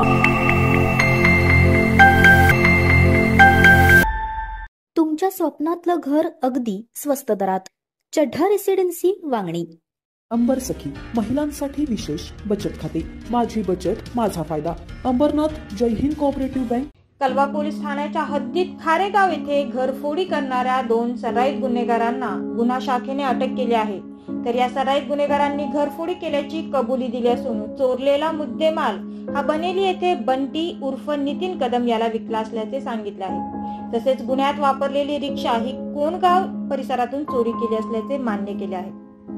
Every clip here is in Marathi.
तुमच्या स्वप्नातलं घर अगदी स्वस्त दरात. चढ्ढा रेसिडेन्सी, वांगणी. अंबर सखी महिलांसाठी विशेष बचत खाते. माझी बचत माझा फायदा. Ambernath Jai Hind cooperative bank. Kalwa police ठाण्याच्या हद्दीत खारेगाव येथे घरफोडी करणाऱ्या 2 सराईत गुन्हेगारांना गुन्हा शाखेने अटक केली आहे. तर या सराईत गुन्हेगारांनी घरफोडी केल्याची कबुली दिली असून चोरलेला मुद्देमाल हा बनेली येथे बंटी उर्फ नितीन कदम याला विकला असल्याचे सांगितले आहे. तसेच गुन्ह्यात वापरलेली रिक्षा ही कोणगाव परिसरातून चोरी केली असल्याचे मान्य केले आहे.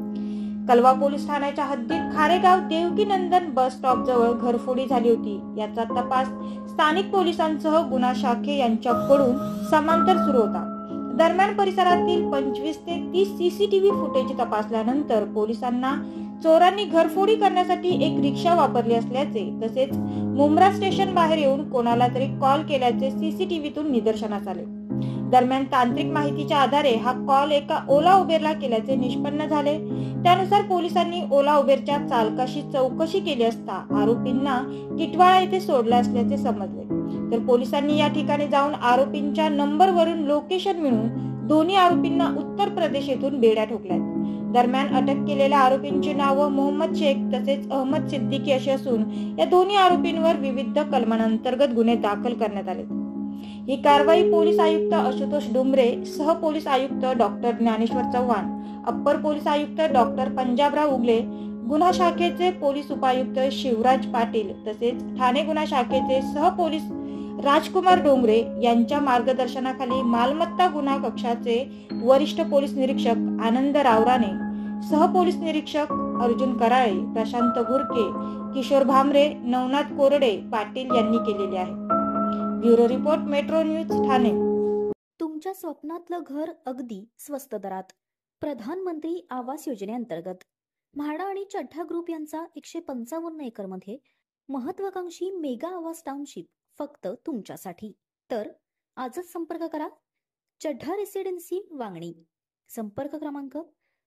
कलवा पोलीस ठाण्याच्या हद्दीत खारेगाव देवकी नंदन बस स्टॉप जवळ घरफोडी झाली होती. याचा तपास स्थानिक पोलिसांसह गुन्हा शाखे यांच्याकडून समांतर सुरू होता. दरम्यान परिसरातील 25 ते 30 सीसीटीव्ही फुटेज तपासल्यानंतर पोलिसांना चोरांनी घरफोडी करण्यासाठी एक रिक्षा वापरली असल्याचे तसेच मुंब्रा स्टेशन बाहेर येऊन कोणाला तरी कॉल केल्याचे सीसीटीव्हीतून निदर्शनास आले. दरम्यान तांत्रिक माहितीच्या आधारे हा कॉल एका ओला उबेरला केल्याचे निष्पन्न झाले. त्यानुसार पोलिसांनी ओला उबेरच्या चालकाशी चौकशी केली असता आरोपींना टिटवाळा येथे सोडले असल्याचे समजले. तर पोलिसांनी या ठिकाणी जाऊन आरोपींच्या नंबरवरून लोकेशन मिळवून दोन्ही आरोपींना उत्तर प्रदेश येथून बेड्या ठोकल्यात. दरम्यान अटक केलेल्या आरोपींची नावं मोहम्मद शेख तसेच अहमद सिद्दीकी अशी असून या दोन्ही आरोपींवर विविध कलमांतर्गत गुन्हे दाखल करण्यात आले. ही कारवाई पोलीस आयुक्त आशुतोष डुमरे, सह पोलीस आयुक्त doctor Dnyaneshwar Chavan, upper police आयुक्त डॉक्टर पंजाबराव उगले, गुन्हा शाखेचे पोलीस उपायुक्त शिवराज पाटील तसेच ठाणे गुन्हा शाखेचे सह पोलीस राजकुमार डोंगरे यांच्या मार्गदर्शनाखाली मालमत्ता गुन्हा कक्षाचे वरिष्ठ पोलीस निरीक्षक आनंद रावराणे, सह पोलीस निरीक्षक अर्जुन कराळे, प्रशांत गुरके, किशोर भामरे, नवनाथ कोरडे पाटील यांनी केलेले आहे. Bureau report, metro news, Thane. तुमच्या स्वप्नातलं घर अगदी स्वस्त दरात. प्रधानमंत्री आवास योजनेअंतर्गत म्हाडा आणि चढ्ढा ग्रुप यांचा 155 एकरमध्ये महत्वाकांक्षी मेगा आवास टाउनशिप फक्त तुमच्यासाठी. तर आजच संपर्क करा. चढ्ढा रेसिडेन्सी, वांगणी. संपर्क क्रमांक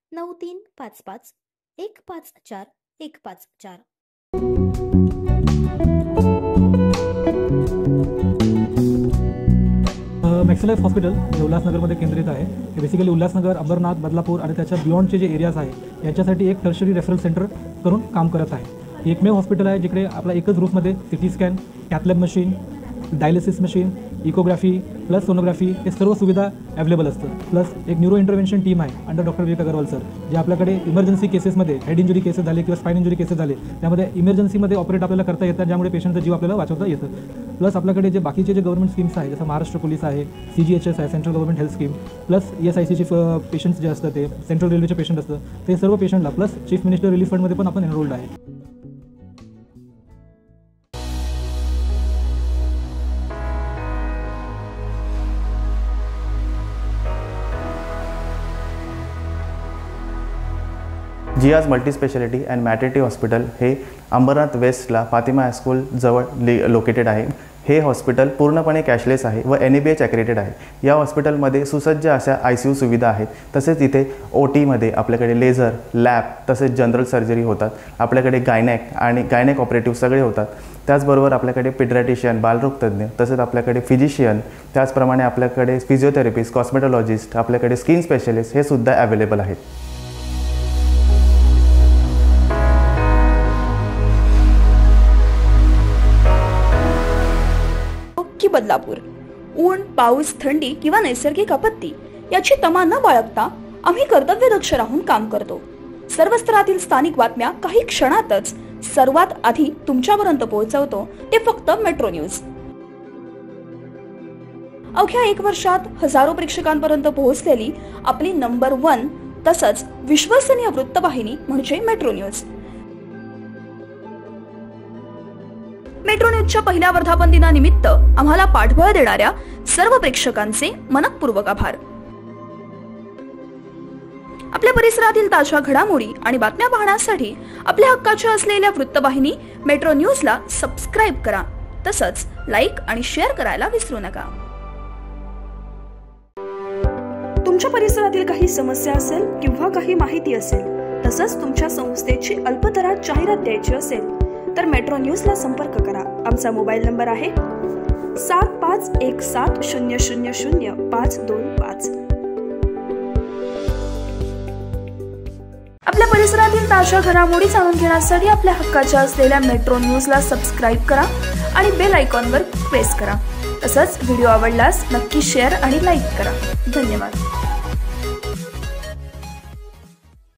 9355 154 154. मॅक्सिलाइफ हॉस्पिटल हे उल्हासनगरमध्ये केंद्रित आहे. हे बेसिकली उल्हासनगर, अंबरनाथ, बदलापूर आणि त्याच्या बियॉन्डचे जे एरियाज आहे यांच्यासाठी एक टर्शरी रेफरल सेंटर करून काम करत आहे. हे एकमेव हॉस्पिटल आहे जिकडे आपला एकच रूफमध्ये city scan, cath lab machine, dialysis machine, echography plus sonography हे सर्व सुविधा अवेलेबल असतं. प्लस एक न्यूरो इंटरव्हेन्शन टीम आहे under doctor Vivek Agarwal sir, जे आपल्याकडे इमर्जन्सी केसेसमध्ये हेड इंजुरी केसेस झाले किंवा स्पाइन इंजुरी केसेस झाले त्यामध्ये इमर्जन्सीमध्ये ऑपरेट आपल्याला करता येतात, ज्यामुळे पेशंटचा जीव आपल्याला वाचवता येतं. प्लस आपल्याकडे जे बाकीचे जे गव्हर्नमेंट स्कीम्स आहे जसं महाराष्ट्र पोलीस आहे, CGHS आहे, central government health scheme, plus ESICचे पेशंट्स जे असतात ते सेंट्रल रेल्वेचे पेशंट असतं ते सर्व पेशंटला प्लस चीफ मिनिस्टर रिलीफ फंडमध्ये पण आपण एनरोल्ड आहे. Jiya's multi speciality and maternity hospital हे अंबरनाथ वेस्टला फातिमा हायस्कूल जवळ लोकेटेड आहे. हे हॉस्पिटल पूर्णपणे कॅशलेस आहे व NABH ॲक्रेडिटेड आहे. या हॉस्पिटलमध्ये सुसज्ज अशा ICU सुविधा आहेत. तसेच इथे OTमध्ये आपल्याकडे लेझर, लॅब तसेच जनरल सर्जरी होतात. आपल्याकडे गायनेक ऑपरेटिव्ह सगळे होतात. त्याचबरोबर आपल्याकडे पिडियाट्रिशियन, बालरोगतज्ञ तसेच आपल्याकडे फिजिशियन, त्याचप्रमाणे आपल्याकडे फिजिओथेरपिस्ट, कॉस्मेटॉलॉजिस्ट, आपल्याकडे स्किन स्पेशलिस्ट हे सुद्धा अवेलेबल आहेत. बदलापूर. ऊन, पाऊस, थंडी किंवा नैसर्गिक आपत्ती याची तमा न बाळगता आम्ही कर्तव्यदक्ष राहून काम करतो. सर्व स्तरातील स्थानिक बातम्या काही क्षणातच सर्वात आधी तुमच्यापर्यंत पोहोचवतो ते फक्त मेट्रो न्यूज. अवघ्या 1 वर्षात हजारो प्रेक्षकांपर्यंत पोहोचलेली आपली नंबर 1 तसंच विश्वसनीय वृत्तवाहिनी म्हणजे मेट्रो न्यूज. मेट्रो न्यूजच्या पहिल्या वर्धापन दिनानिमित्त आम्हाला पाठबळ देणाऱ्या सर्व प्रेक्षकांचे मनःपूर्वक आभार. आपल्या परिसरातील ताज्या घडामोडी आणि बातम्या पाहण्यासाठी आपल्या हक्काच्या असलेल्या वृत्तवाहिनी मेट्रो न्यूजला सबस्क्राईब करा. तसंच लाईक आणि शेअर करायला विसरू नका. तुमच्या परिसरातील काही समस्या असेल किंवा काही माहिती असेल तसंच तुमच्या संस्थेची अल्पदरात जाहिरात द्यायची असेल तर मेट्रो न्यूजला संपर्क करा. आमचा मोबाईल नंबर आहे 7517000525. आपल्या परिसरातील ताज्या घडामोडी जाणून घेण्यासाठी आपल्या हक्काच्या असलेल्या मेट्रो न्यूजला सबस्क्राईब करा आणि बेल आयकॉनवर प्रेस करा. तसंच व्हिडिओ आवडल्यास नक्की शेअर आणि लाईक करा. धन्यवाद.